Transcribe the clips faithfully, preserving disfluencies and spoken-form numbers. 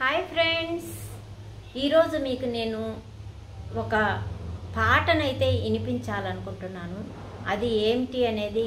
Hi friends, ఈరోజు మీకు నేను ఒక పాటనైతే వినిపించాలనుకుంటున్నాను. అది ఏంటి అనేది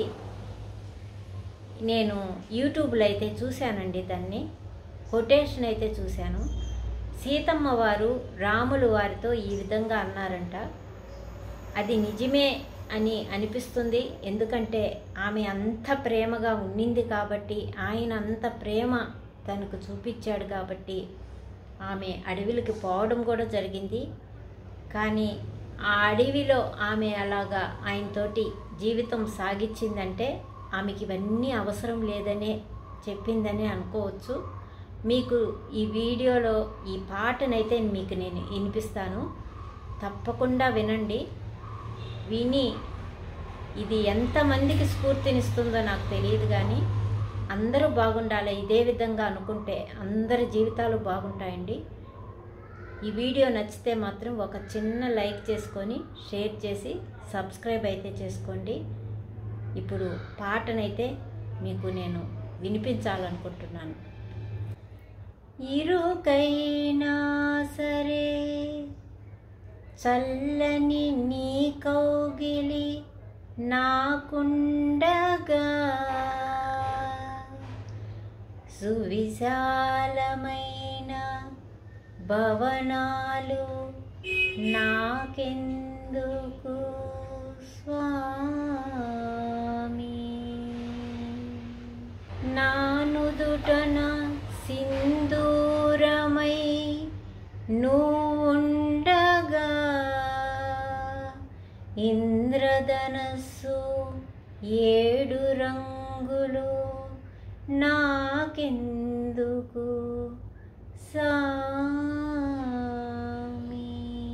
నేను యూట్యూబ్లో అయితే చూశానండి. దాన్ని కొటేషన్ అయితే చూశాను. సీతమ్మ వారు రాములు వారితో ఈ విధంగా అన్నారంట. అది నిజమే అని అనిపిస్తుంది. ఎందుకంటే ఆమె అంత ప్రేమగా ఉండింది కాబట్టి, ఆయన అంత ప్రేమ తనకు చూపించాడు కాబట్టి ఆమె అడవికి పోవడం కూడా జరిగింది. కానీ ఆ అడవిలో ఆమె అలాగా ఆయనతోటి జీవితం సాగించిందంటే ఆమెకి ఇవన్నీ అవసరం లేదనే చెప్పిందనే అనుకోవచ్చు. మీకు ఈ వీడియోలో ఈ పాటనైతే మీకు నేను వినిపిస్తాను, తప్పకుండా వినండి. విని ఇది ఎంతమందికి స్ఫూర్తినిస్తుందో నాకు తెలియదు, కానీ అందరూ బాగుండాలి. ఇదే విధంగా అనుకుంటే అందరి జీవితాలు బాగుంటాయండి. ఈ వీడియో నచ్చితే మాత్రం ఒక చిన్న లైక్ చేసుకొని షేర్ చేసి సబ్స్క్రైబ్ అయితే చేసుకోండి. ఇప్పుడు పాటనైతే మీకు నేను వినిపించాలనుకుంటున్నాను. ఇరుకైనా సరే చల్లని నీ కౌగిలి నాకుండగా, సువిశాలమైన భవనాలు నాకెందుకు స్వామి, నా నుదుటన సింధూరమై నువ్వుండగా, ఇంద్రధనస్సు ఏడు రంగులు నాకెందుకు సామి,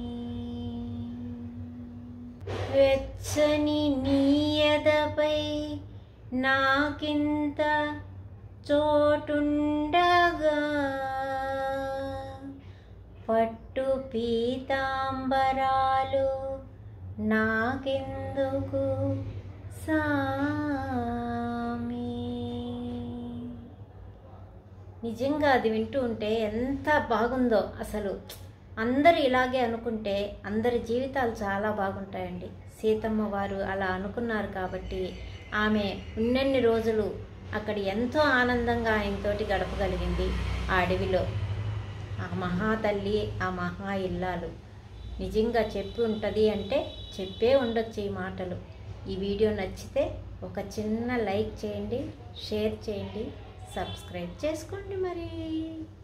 వెచ్చని నీయదపై నాకింత చోటుండగా, పట్టు పీతాంబరాలు నాకెందుకు సామి. నిజంగా అది వింటూ ఉంటే ఎంత బాగుందో. అసలు అందరూ ఇలాగే అనుకుంటే అందరి జీవితాలు చాలా బాగుంటాయండి. సీతమ్మ వారు అలా అనుకున్నారు కాబట్టి ఆమె ఉన్నన్ని రోజులు అక్కడ ఎంతో ఆనందంగా ఆయనతోటి గడపగలిగింది. ఆ అడవిలో ఆ మహాతల్లి, ఆ మహా ఇల్లాలు నిజంగా చెప్పి ఉంటుంది అంటే చెప్పే ఉండొచ్చు ఈ మాటలు. ఈ వీడియో నచ్చితే ఒక చిన్న లైక్ చేయండి, షేర్ చేయండి, సబ్స్క్రైబ్ చేసుకోండి మరి.